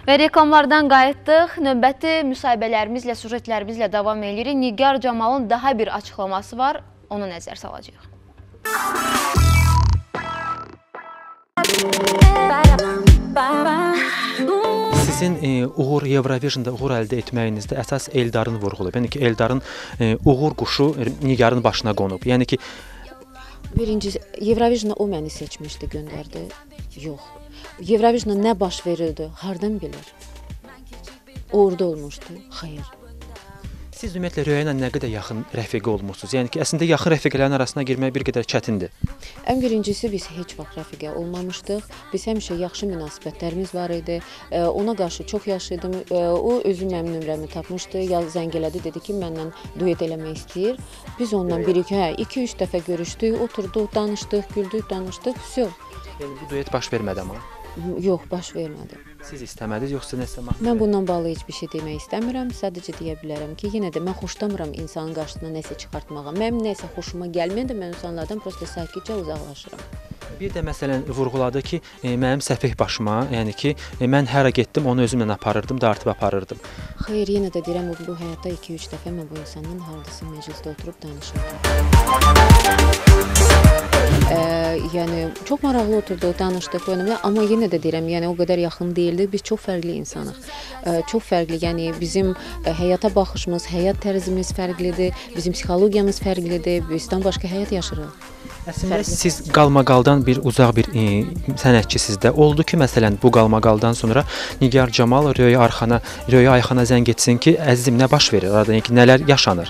Və reklamlardan qayıtdıq. Növbəti müsahibələrimizlə, sujetlərimizlə davam edirik. Nigar Camalın daha bir açıqlaması var. Onu nəzər salacağıq. Sizin Eurovision'da uğur əldə etməyinizdə əsas Eldarın vurğulub. Yəni ki, Eldarın uğur quşu Nigarın başına qonub. Yəni ki, birincisi, Eurovision'a o məni seçmişdi, göndərdi. Yox. Eurovision'a nə baş verirdi, hardan bilir? Orada olmuşdu, xeyr. Siz ümumiyyətlə Röya ilə nə qədər yaxın rəfiqə olmuşsunuz? Yəni ki, əslində yaxın rəfiqələrin arasına girmək bir qədər çətindir. Ən birincisi, biz heç vaxt rəfiqə olmamışdıq. Biz həmişə yaxşı münasibətlərimiz var idi. Ona qarşı çox yaxşıydım. O özü mənim nömrəmi tapmışdı. Zəng elədi, dedi ki, məndən duet eləmək istəyir. Biz ondan 2-3 dəfə görüşdük, oturduq, danışdıq, güldük, danışdıq. Vəsə. Yəni bu duet baş vermədi amma? Yox, baş vermədi. Siz istəmədiniz, yoxsa nəsə mahsul? Mən bundan bağlı heç bir şey demək istəmirəm. Sadəcə deyə bilərəm ki, yenə də mən xoşlamıram insanın qarşısına nəsə çıxartmağa. Mənim nəsə xoşuma gəlməyəndə mən insanlardan prosta sakitcə uzaqlaşıram. Bir də məsələn vurğuladı ki, mənim səfeh başıma, yəni ki, mən hara getdim, onu özümlə aparırdım, dartıb aparırdım. Xeyr, yenə də deyirəm, bu həyatda 2-3 dəfə mən bu insandan hardasa məclisdə oturub danışırdım. Yəni çox maraqlı oturduq, danışdıq önümdə, amma yenə də deyirəm, yəni o qədər yaxın deyildik. Biz çox fərqli insanıq. Çox fərqli, yəni bizim həyata baxışımız, həyat tərzimiz fərqlidir, bizim psixologiyamız fərqlidir, bizdən başqa həyat yaşayırıq. Əslində siz qalmaqaldan bir uzaq bir sənətçisizdə oldu ki, məsələn bu qalmaqaldan sonra Nigar Camal Röya Ayxana zəng etsin ki, əzizim nə baş verir, arada yəni ki, nələr yaşanır?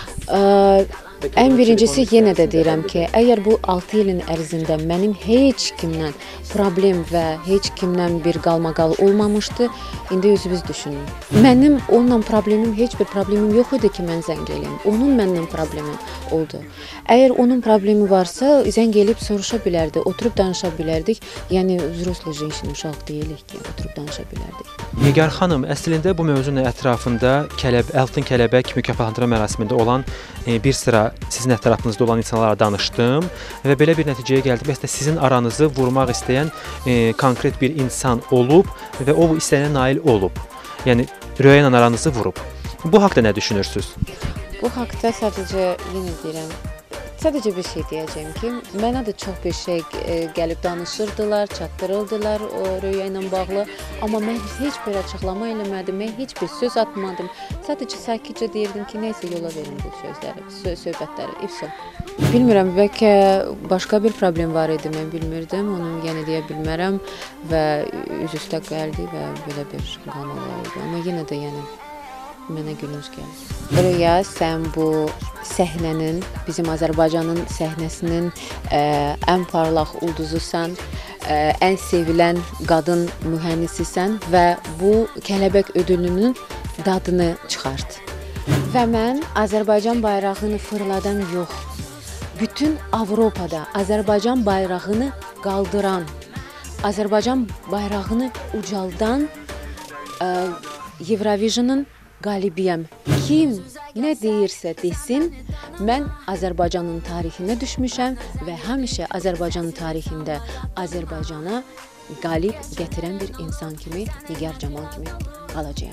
Ən birincisi yenə də deyirəm ki, əgər bu 6 ilin ərzində mənim heç kimdən problem və heç kimdən bir qalmaqal olmamışdı, indi özünüz düşünün. Mənim onunla problemim, heç bir problemim yox idi ki, mən zəng eləyim. Onun məndən problemi oldu. Əgər onun problemi varsa, zəng eləyib soruşa bilərdi, oturub danışa bilərdik. Yəni, vzroslu jenşin, uşaq deyilik ki, oturub danışa bilərdik. Nigar xanım, əslində bu mövzunun ətrafında Altın Kələbək mükafatlandırma mərasimində olan bir sıra sizin ətrafınızda olan insanlarla danışdım və belə bir nəticəyə gəldim. Əslində sizin aranızı vurmaq istəyən konkret bir insan olub və o istəyənə nail olub. Yəni Röya ilə aranızı vurub. Bu haqqda nə düşünürsünüz? Bu haqqda sadəcə yenə deyirəm, sadəcə bir şey deyəcəm ki, mənə də çox bir şey gəlib danışırdılar, çatdırıldılar o Röya ilə bağlı, amma mən heç bir açıqlama eləmədim, mən heç bir söz atmadım. Sadəcə sakitcə deyirdim ki, nəysə yola verin bu sözləri, söhbətləri, ifsə. Bilmirəm, bəlkə başqa bir problem var idi, mən bilmirdim, onu yenə deyə bilmərəm və üz-üstə gəldi və belə bir qanallar oldu, amma yenə də yəni mənə gülünc gəlir. Röya, sən bu səhnənin, bizim Azərbaycanın səhnəsinin ən parlaq ulduzusan, ən sevilən qadın mühəndisisən və bu Kələbək ödülünün dadını çıxart. Və mən Azərbaycan bayrağını fırladan yox, bütün Avropada Azərbaycan bayrağını qaldıran, Azərbaycan bayrağını ucaldan Eurovision'ın qalibiyəm. Kim nə deyirsə desin, mən Azərbaycanın tarixinə düşmüşəm və həmişə Azərbaycanın tarixində Azərbaycana qalib gətirən bir insan kimi, Nigar Camal kimi qalacağam.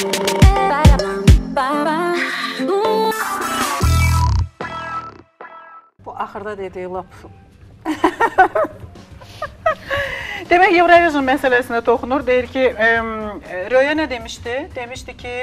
Bu axırda dediyi lap... Demək, Eurovision məsələsinə toxunur. Deyir ki, Röya nə demişdi? Demişdi ki...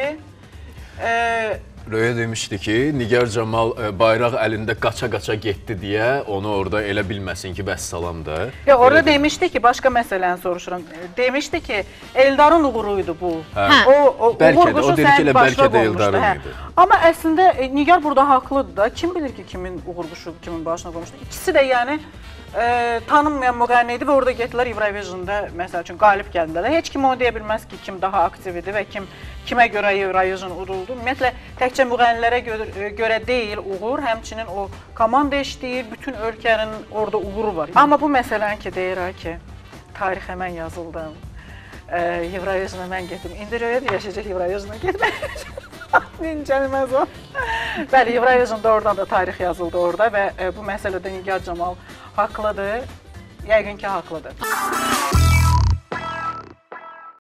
Röya demişdi ki, Nigar Camal bayraq əlində qaça-qaça getdi deyə onu orada elə bilməsin ki, vəssalamdır. Orada demişdi ki, başqa məsələni soruşuram. Demişdi ki, Eldarın uğuruydu bu. Bəlkə də, o dedi ki, elə bəlkə də Eldarın idi. Amma əslində Nigar burada haqlıdır da. Kim bilir ki, kimin uğur quşu kimin başına qonmuşdu. İkisi də yəni tanınmayan müğənni idi və orada getdilər Eurovision'da məsəl üçün qalib gəldilər. Heç kim onu deyə bilməz ki, kim daha aktiv idi və kimə görə Eurovision uduldu. Ümumiyyətlə, təkcə müğənnilərə görə deyil uğur, həmçinin o komanda işləyir, bütün ölkənin orada uğuru var. Amma bu məsələni ki, deyirək ki, tarixə mən yazıldım, Eurovision'a mən getdim. İndi Röya da yaşayacaq Eurovision'a getmək. Dincəlməz o. Bəli, Eurovision'da oradan da tarix yazıldı orada və bu məsələdə Nigar Camal haqlıdır, yəqin ki, haqlıdır.